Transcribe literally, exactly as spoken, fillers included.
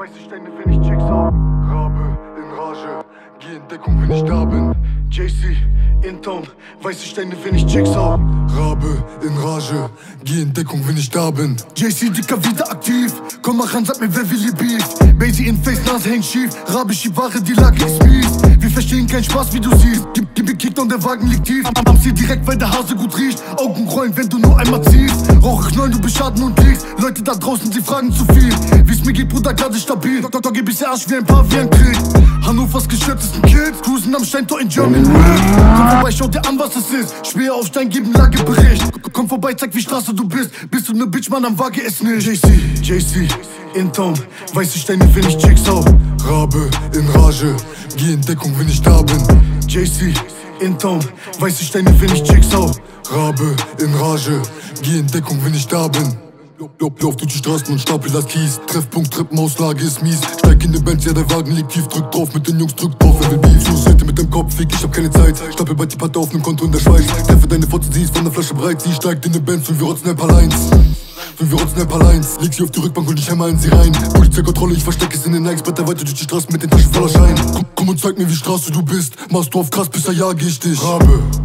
weiß ich deine, wenn ich check's auf. Rabe in Rage, geh in Deckung, wenn ich da bin. J C in Town, weiß ich deine, wenn ich check's auf. Rabe in Rage, geh in Deckung, wenn ich da bin. J C, Dicker, wieder aktiv. Komm mal ran, sag mir, wer will ihr Beef. Basie in Face, Nase hängt schief. Rabe, Ware, die Lage ist mies. Wir verstehen keinen Spaß, wie du siehst. Gib, gib mir Kickdown, der Wagen liegt tief. Am, am Ziel direkt, weil der Hase gut riecht. Augen rollen, wenn du nur einmal ziehst. Rauch ich neun, du bist Schaden und liegst. Leute da draußen, sie fragen zu viel. Wie's mir geht, Bruder, gerade stabil. Doktor, Doktor, gib ich der Arsch wie ein Paar, wie ein Krieg. Hannovers geschürztesten Kids, cruisen am Steintor in German Red. Komm vorbei, schau dir an, was es ist. Speer auf Stein, geben Lagebericht. Komm vorbei, zeig, wie Straße du bist. Bist du ne Bitch, Mann, am wage es nicht. J C, J C, in Town, weiß ich deine, wenn ich check's auf. Rabe in Rage, geh in Deckung, wenn ich da bin. J C, in Town, weiß ich deine, wenn ich check's auf. Rabe in Rage, geh in Deckung, wenn ich da bin. Lauf durch die Straßen und stapel das Kies. Treffpunkt, Treppenhauslage ist mies. Steig in den Benz, ja der Wagen liegt tief. Drück drauf mit den Jungs, drück drauf, wer will Beef. Suicide mit dem Kopf, fick, ich hab keine Zeit. Stapel bei die Patte auf nem Konto in der Schweiz. Treffe deine Fotze, sie ist von der Flasche breit. Sie steigt in den Benz und wir rotzen ein paar Lines. Und wir rotzen ein paar Lines. Leg sie auf die Rückbank und ich hämmer in sie rein. Polizeikontrolle, ich versteck es in den Nikes. Bretter weiter durch die Straßen mit den Taschen voller Schein. Komm, komm und zeig mir, wie Straße du bist. Machst du auf krass, bis er jage ich dich. Rabe